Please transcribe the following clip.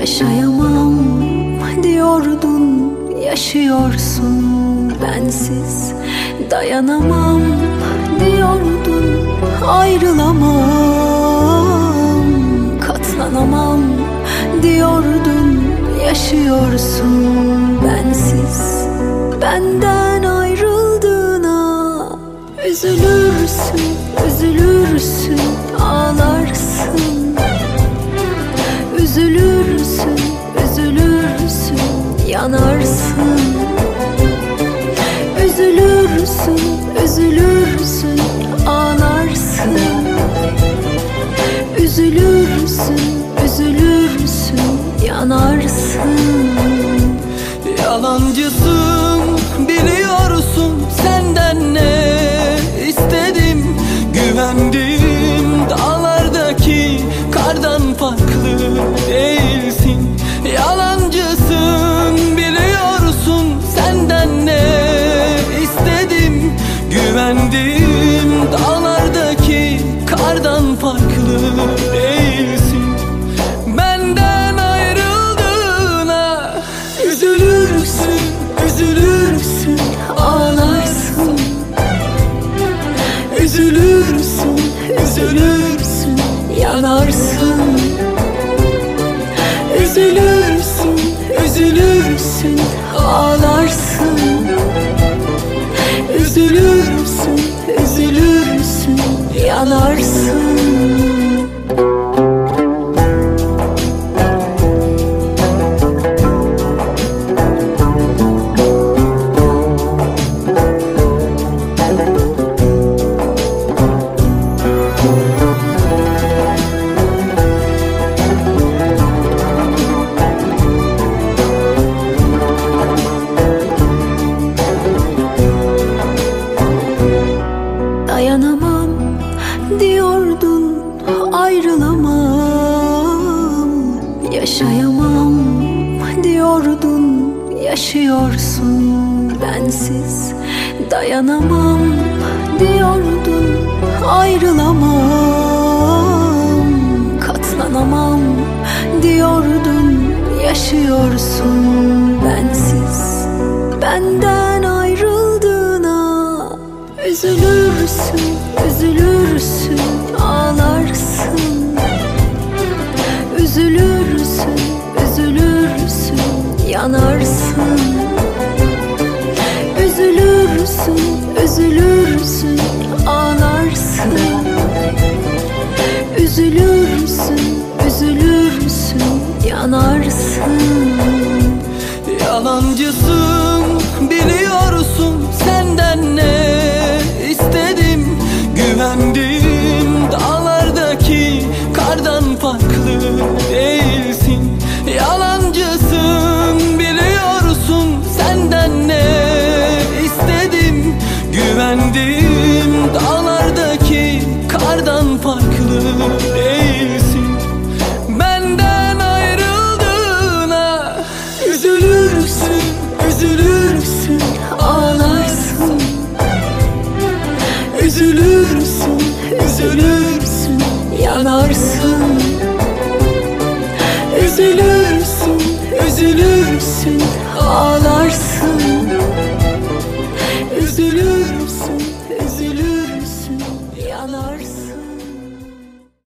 Yaşayamam diyordun, yaşıyorsun bensiz. Dayanamam diyordun, ayrılamam. Katlanamam diyordun, yaşıyorsun bensiz. Benden ayrıldığına üzülürsün, üzülürsün, ağlarsın. Üzülürsün, üzülürsün, yanarsın. Üzülürsün, üzülürsün, ağlarsın. Üzülürsün, üzülürsün, yanarsın. Yalancısın, biliyorsun, senden ne istedim. Güvendiğim dağlardaki kardan farklı değilsin. Yalancısın, biliyorsun, senden ne istedim. Güvendiğim dağlardaki kardan farklı değilsin. Benden ayrıldığına üzülürsün, üzülürsün, ağlarsın. Üzülürsün, üzülürsün, yanarsın. Üzülürsün, üzülürsün, ağlarsın. Üzülürsün, üzülürsün, yanarsın. Dayanamam diyordun, ayrılamam. Yaşayamam diyordun, yaşıyorsun bensiz. Dayanamam diyordun, ayrılamam. Katlanamam diyordun, yaşıyorsun bensiz. Benden ayrıldığına üzülürsün, üzülürsün, ağlarsın. Üzülürsün, üzülürsün, yanarsın. Üzülürsün, üzülürsün, ağlarsın. Üzülürsün, üzülürsün, yanarsın. Yalancısın, biliyorsun, senden ne istedim. Güvendiğim dağlardaki kardan farklı değilsin. Yalancısın, biliyorsun, senden ne istedim. Güvendiğim dağlardaki kardan farklı değilsin. Benden ayrıldığına üzülürsün, üzülürsün, ağlarsın. Üzülürsün, üzülürsün, yanarsın. Üzülürsün, üzülürsün, ağlarsın.